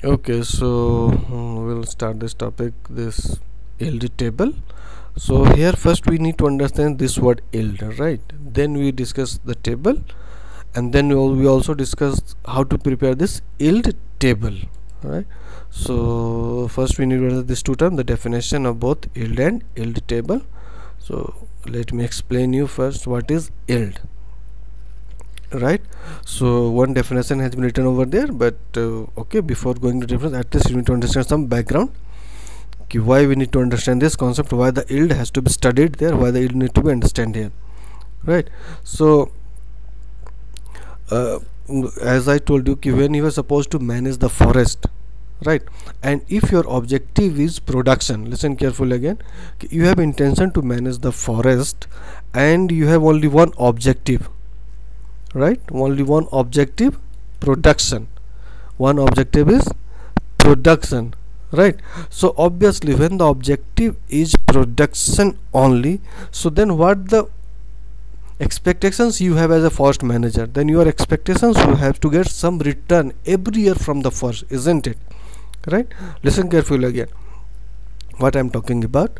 Okay, so we'll start this topic, this yield table. So here first we need to understand this word yield, right? Then we discuss the table, and then we also discuss how to prepare this yield table, right? So first we need to understand these two terms, the definition of both yield and yield table. So let me explain you first what is yield, right? So one definition has been written over there, but okay, before going to definition, at least you need to understand some background. Okay, why we need to understand this concept, why the yield has to be studied there, why the yield need to be understood here, right? So as I told you, when you are supposed to manage the forest, right, and if your objective is production, listen carefully again, you have intention to manage the forest and you have only one objective, right? Only one objective, production. One objective is production, right? So obviously when the objective is production only, so then what the expectations you have as a forest manager, then your expectations you have to get some return every year from the forest, isn't it? Right? Listen carefully again what I'm talking about.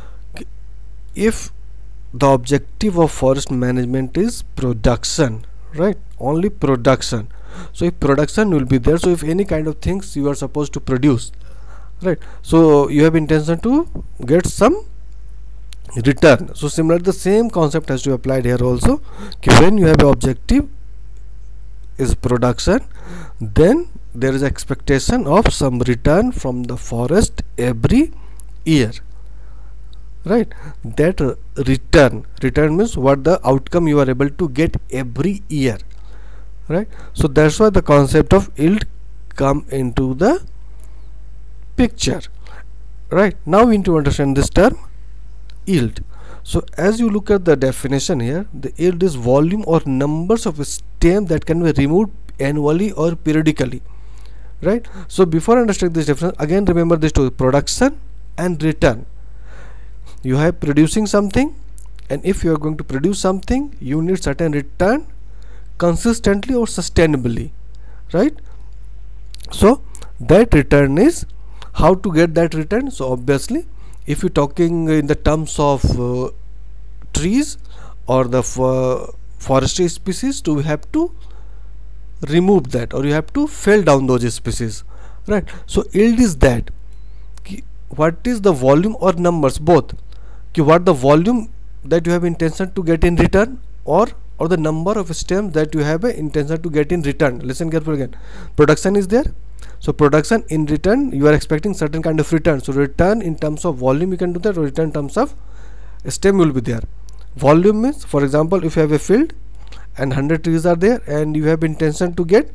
If the objective of forest management is production, right, only production, so if production will be there, so if any kind of things you are supposed to produce, right, so you have intention to get some return. So similar, the same concept has to be applied here also. When you have an objective is production, then there is expectation of some return from the forest every year, right? That return means what the outcome you are able to get every year, right? So that's why the concept of yield come into the picture, right? Now we need to understand this term yield. So as you look at the definition here, the yield is volume or numbers of stems that can be removed annually or periodically, right? So before understanding this definition, again remember this two, production and return. You have producing something, and if you are going to produce something, you need certain return consistently or sustainably, right? So that return is, how to get that return? So obviously if you're talking in the terms of trees or the forestry species, so we have to remove that, or you have to fell down those species, right? So yield is that, what is the volume or numbers, both, what the volume that you have intention to get in return, or the number of stems that you have a intention to get in return. Listen carefully again, production is there, so production, in return you are expecting certain kind of return. So return in terms of volume you can do that, or return in terms of stem will be there. Volume means, for example, if you have a field and 100 trees are there, and you have intention to get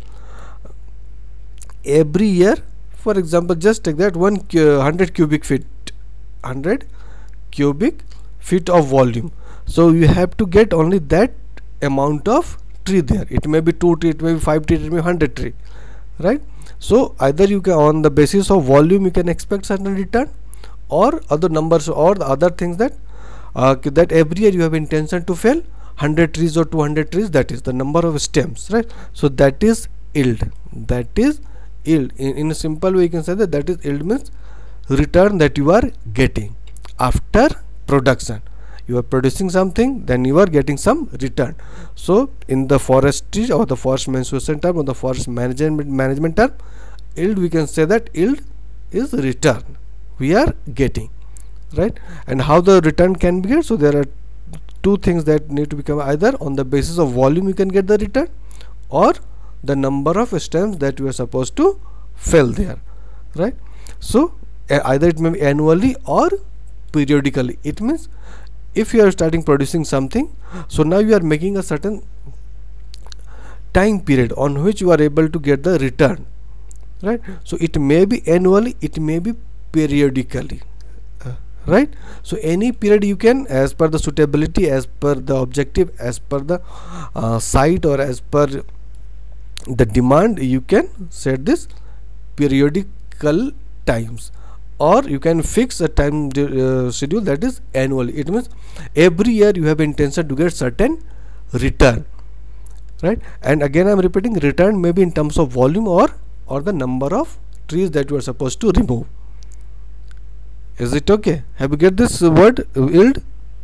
every year, for example, just take that 100 cubic feet, 100 cubic feet of volume, so you have to get only that amount of tree there. It may be 2 tree, it may be 5 tree, it may be 100 tree, right? So either you can, on the basis of volume you can expect certain return, or other numbers or the other things that that every year you have intention to fell 100 trees or 200 trees, that is the number of stems, right? So that is yield. That is yield. In a simple way you can say that that is yield, means return that you are getting after production. You are producing something, then you are getting some return. So in the forestry or the forest management term or the forest management term, yield, we can say that yield is return we are getting, right? And how the return can be get? So there are two things that need to become, either on the basis of volume you can get the return, or the number of stems that you are supposed to fell there, right? So either it may be annually or periodically. It means if you are starting producing something, so now you are making a certain time period on which you are able to get the return, right? So it may be annually, it may be periodically, right? So any period you can, as per the suitability, as per the objective, as per the site, or as per the demand, you can set this periodical times, or you can fix a time schedule that is annually. It means every year you have intention to get certain return, right? And again I am repeating, return may be in terms of volume or the number of trees that you are supposed to remove. Is it okay? Have you get this word yield?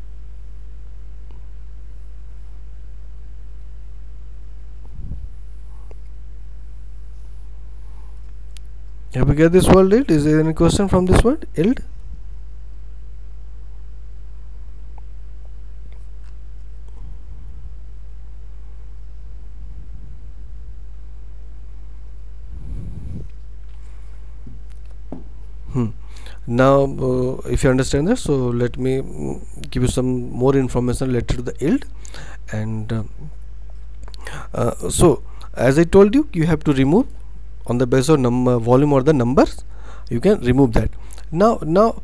Have you get this word yield? Is there any question from this word yield? Now if you understand that, so let me give you some more information related to the yield. And so as I told you, you have to remove on the basis of volume or the numbers. You can remove that. Now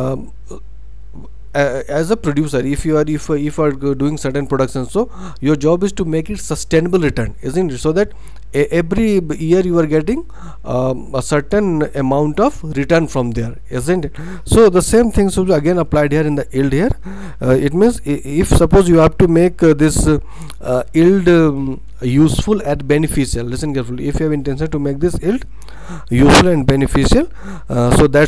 as a producer, if you are doing certain production, so your job is to make it sustainable return, isn't it? So that every year you are getting a certain amount of return from there, isn't it? So the same thing should be again applied here in the yield here. It means if suppose you have to make this yield useful and beneficial, listen carefully, if you have intention to make this yield useful and beneficial, so that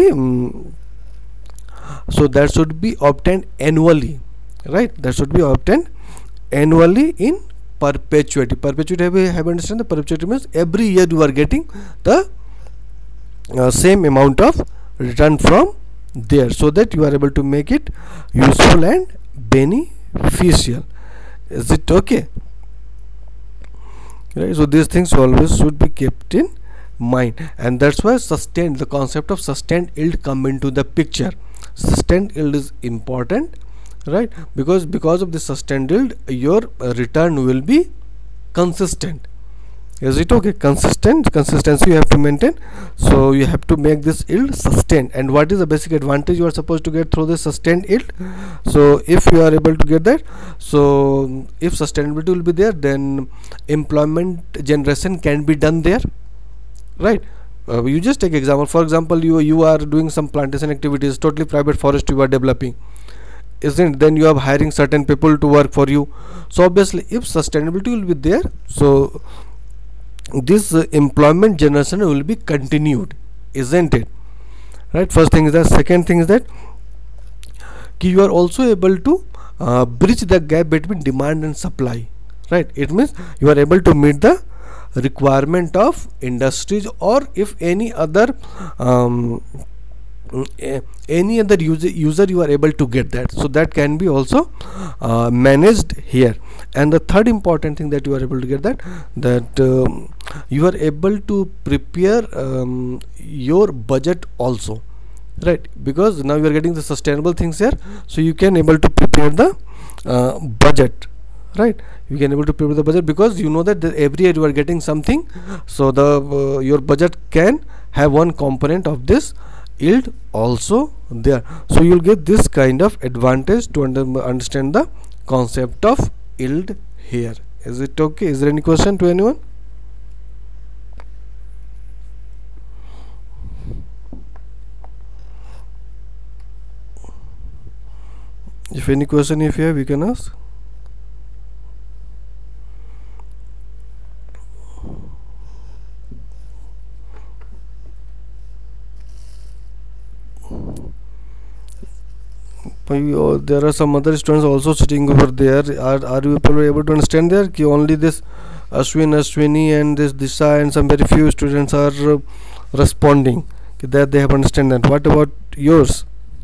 should be obtained annually, right? That should be obtained annually in perpetuity. Have understand the perpetuity means every year you are getting the same amount of return from there, so that you are able to make it useful and beneficial. Is it okay? Right, so these things always should be kept in mind, and that's why the concept of sustained yield come into the picture. Sustained yield is important, right? Because of the sustained yield, your return will be consistent. Is it okay? Consistency you have to maintain, so you have to make this yield sustained. And what is the basic advantage you are supposed to get through this sustained yield? So if you are able to get that, so if sustainability will be there, then employment generation can be done there, right? You just take example. For example, you are doing some plantation activities, totally private forest you are developing, isn't it? Then you are hiring certain people to work for you. So obviously if sustainability will be there, so this employment generation will be continued, isn't it? Right, first thing is that. Second thing is that you are also able to bridge the gap between demand and supply, right? It means you are able to meet the requirement of industries, or if any other user you are able to get that, so that can be also managed here. And the third important thing that you are able to get that you are able to prepare your budget also, right? Because now you are getting the sustainable things here, so you can able to prepare the budget, right? You can able to prepare the budget, because you know that every year you are getting something, so the your budget can have one component of this yield also there. So you'll get this kind of advantage to understand the concept of yield here. Is it okay? Is there any question to anyone? If any question if you have, you can ask. There are some other students also sitting over there. Are you people able to understand there? Ki only this Ashwini and this Disha and some very few students are responding that they have understand that. What about yours?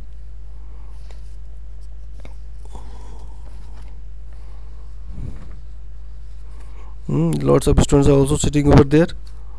Lots of students are also sitting over there.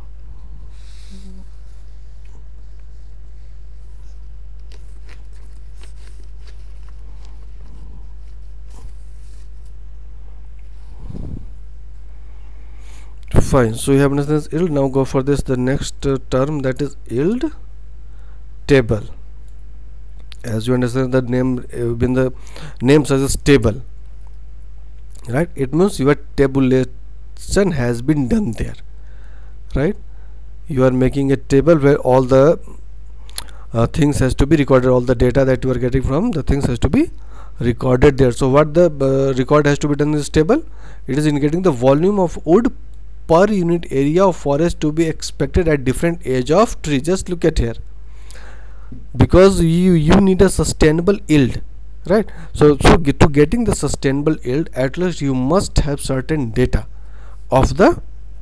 Fine, so you have understood yield. Now go for this, the next term, that is yield table. As you understand, the name when the name suggests table, right? It means your tabulation has been done there, right? You are making a table where all the things has to be recorded, all the data that you are getting from the things has to be recorded there. So what the record has to be done in this table? It is indicating the volume of wood per unit area of forest to be expected at different age of tree. Just look at here, because you need a sustainable yield, right? So to getting the sustainable yield, at least you must have certain data of the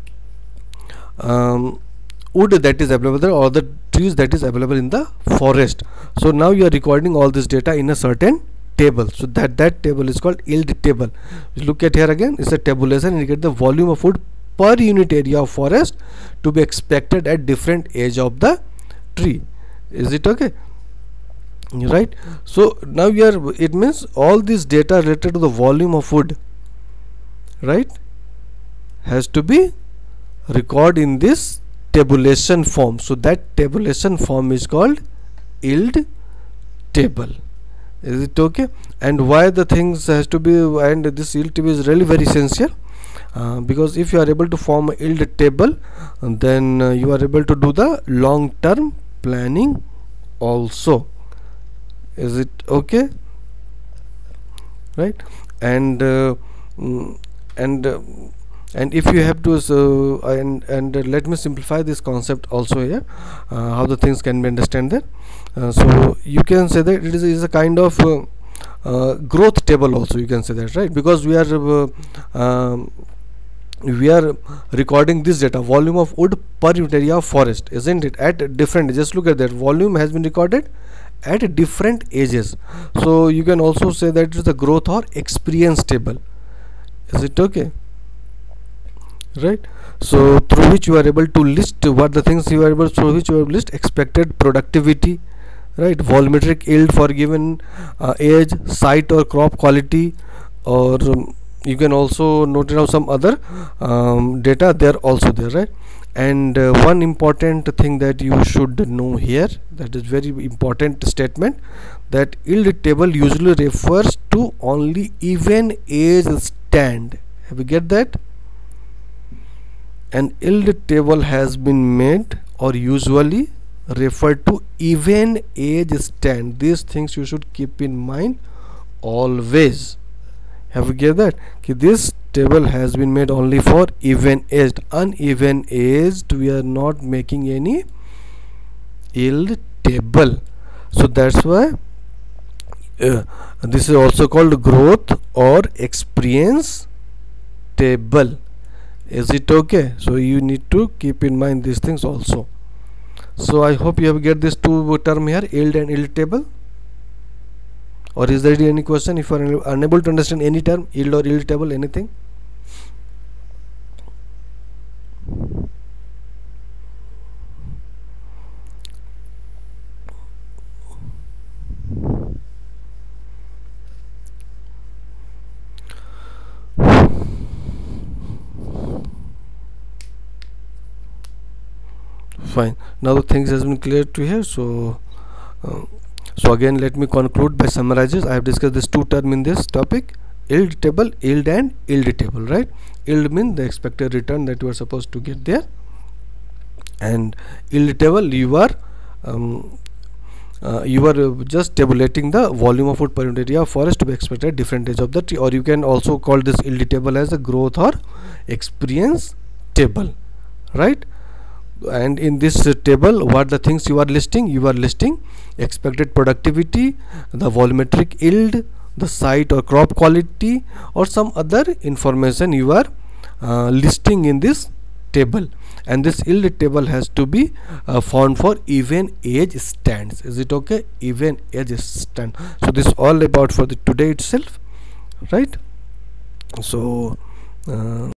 wood that is available there, or the trees that is available in the forest. So now you are recording all this data in a certain table, so that table is called yield table. Look at here again, it's a tabulation, and you get the volume of wood per unit area of forest to be expected at different age of the tree. Is it okay? Right. So now you are, it means all this data related to the volume of wood, right, has to be recorded in this tabulation form. So that tabulation form is called yield table. Is it okay? And why the things has to be, and this yield table is really very essential, because if you are able to form a yield table, then you are able to do the long term planning also. Is it okay? Right. And if you have to let me simplify this concept also here, how the things can be understood there. So you can say that it is a kind of growth table also, you can say that, right? Because we are recording this data, volume of wood per unit area of forest, isn't it, at different, just look at that, volume has been recorded at different ages. So you can also say that it is a growth or experience table. Is it okay? Right. So through which you are able to list what the things you are able, through which you are list expected productivity, right, volumetric yield for given age, site or crop quality, or you can also note down some other data there also there, right? And one important thing that you should know here, that is very important statement, that yield table usually refers to only even age stand. Have you get that? An yield table has been made or usually referred to even age stand. These things you should keep in mind always. Have you get that? This table has been made only for even aged. Uneven aged, we are not making any yield table. So that's why this is also called growth or experience table. Is it okay? So you need to keep in mind these things also. So I hope you have get this two term here, yield and yield table. Or is there any question? If you are unable to understand any term, yield or yield table, anything? Fine. Now the things has been clear to here. So so again, let me conclude by summarizing. I have discussed this two term in this topic: yield table, yield and yield table, right? Yield means the expected return that you are supposed to get there, and yield table you are just tabulating the volume of wood per unit area of forest to be expected at different age of the tree, or you can also call this yield table as a growth or experience table, right? And in this table, what the things you are listing? You are listing expected productivity, the volumetric yield, the site or crop quality, or some other information you are listing in this table. And this yield table has to be found for even age stands. Is it okay? Even age stand. So this is all about for the today itself, right? So